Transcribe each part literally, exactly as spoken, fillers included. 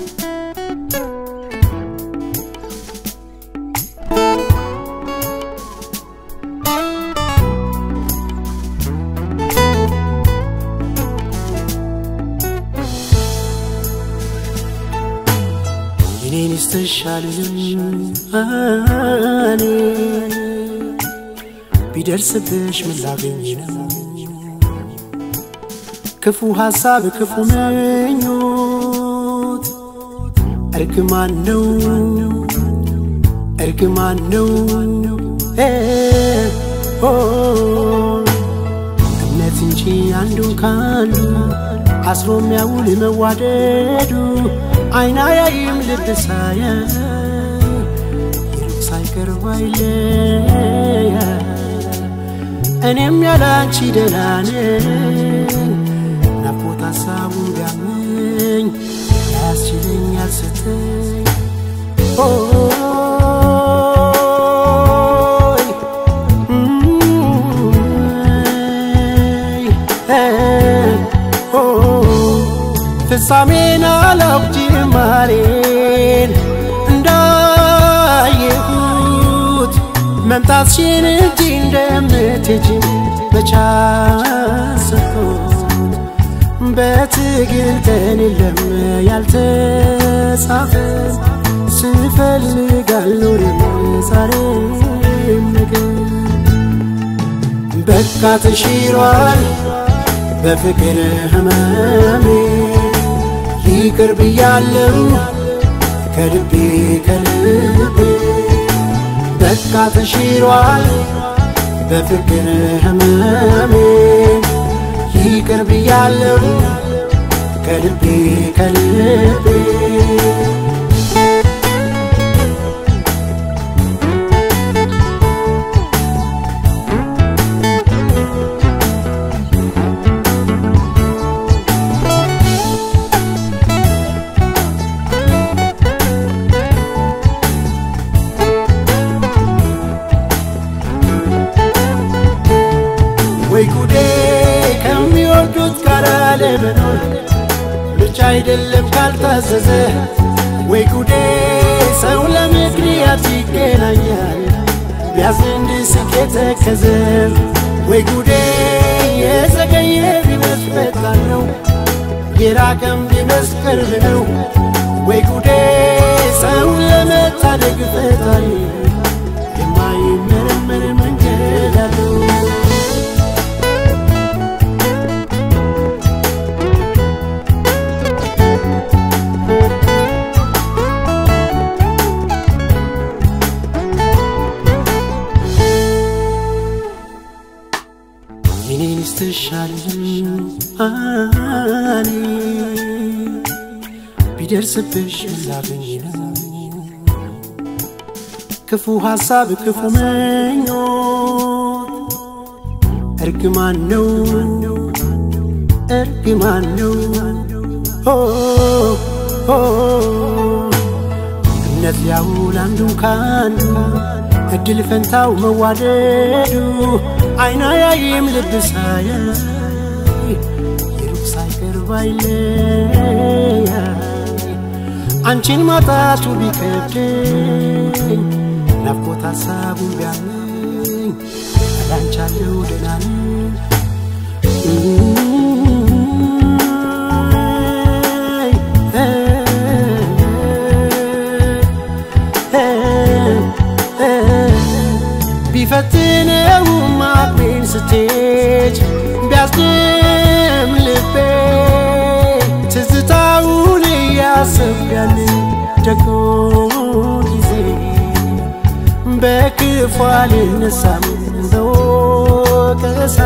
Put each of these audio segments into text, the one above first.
ينين استشالين أني بدرس بيش من لاقينا كفو حساب كفو منيوت أركمان نو أركمان نو إيه أوه أمنتنجي عندو كانو عصرو مياولي مواددو عينا يايم لبسايا يروك سايكر وايليا أنيم يالانشي دلاني نفوتا سابو بيامين ياسجلين يالستين أوي فسامين على مارين እንዳይሁት መምጣትሽን እንጂ እንደምትጂ በቻስኩት በትግል ቀን የለም ያልተጻፈ ስፈልግ አልኖርም ዛሬም ነገ በቃ ተሽሯል በፍቅር ህመሜ ይቅር ብያለሁ ከልቤ ከልቤ በቃ ተሽሯል በፍቅር ህመሜ ይቅር ብያለሁ ከልቤ ከልቤ ወይ ጉዴ ከሚወዱት ጋር ለመኖር ብቻ አይደለም ካልታዘዘ ወይ ጉዴ ሰው ለምክንያት ይገናኛል ቢያዝን ስኬት ተከዘ ወይ ጉዴ የዘገየ ቢመስል ፈጣን ነው የራቀም ቢመስል ቅርብ ነው ወይ ጉዴ ሰው ለመታደግ ፈጣሪ የማይመረመር መንገድ አለው ينين استشالين أني بدرس بيش لاقينا كفو حساب كفو منيوت أركمان نو أركمان نو أوه أوه الناس يعول كانو እድል ፈንታው መዋደዱ አይና ያይም ልብሳያ ይሩክ ሳይቀር ባይለያ አንቺን ማጣቱ ቢከብደኝ ናፍቆት ሀሳቡ ቢያመኝ አላንቻለው ደህና ቢፈትነው ማቅሜን ስትሄድ ቢያስደም ልቤ ትዝታውን እያሰብያል ደግሞ ጊዜ በክፉ አልነሳም በወቀሳ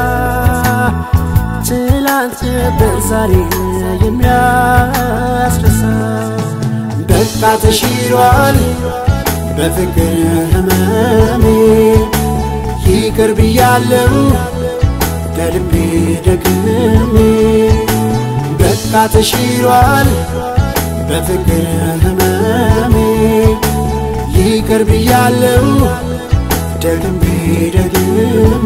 ትላንት በዛሬ የሚያስረሳ በቃ ተሽሯል በፍቅር ህመሜ ይቅር ብያለሁ ከልቤ ደግሜ በቃ ተሽሯል በፍቅር ህመሜ ይቅር ብያለሁ ደግሜ ደግሜ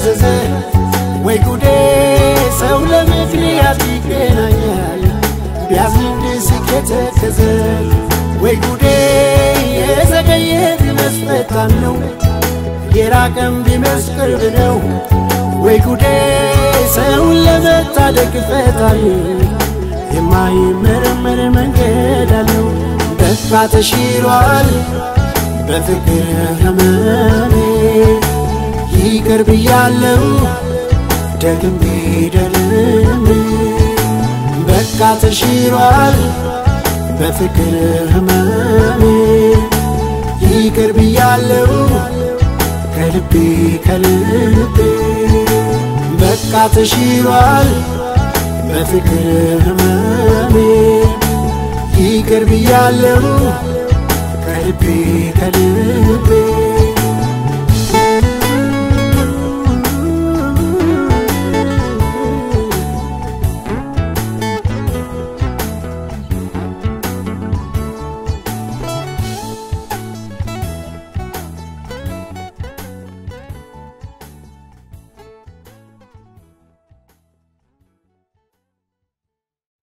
ፈዘዘ ወይ ጉዴ ሰው ለምክንያት ይገናኛል ቢያዝን ሲስቅ የተከዘ ወይ ጉዴ የዘገየ ቢመስል ፈጣን ነው የራቀም ቢመስል ቅርብ ነው ወይ ጉዴ ሰውን ለመታደግ ፈጣን የማይመረመር መንገድ አለው በቃ ተሽሯል በፍቅር ህመሜ ይቅር ብያለሁ ደግሜ ደልሜ በቃ ተሽሯል በፍቅር ህመሜ ይቅር ብያለሁ ከልቤ ከልቤ በቃ ተሽሯል በፍቅር ህመሜ ይቅር ብያለሁ